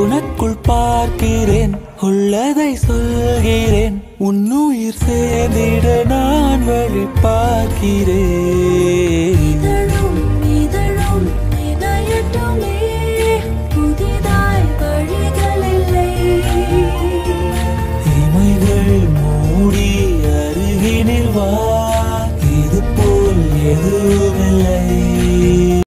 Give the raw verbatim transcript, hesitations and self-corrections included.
உனக்குள் பார்க்கிறேன், உள்ளதை சொல்கிறேன். உன்னுயிர் சேர்ந்திட நான் வழி பார்க்கிறேன்.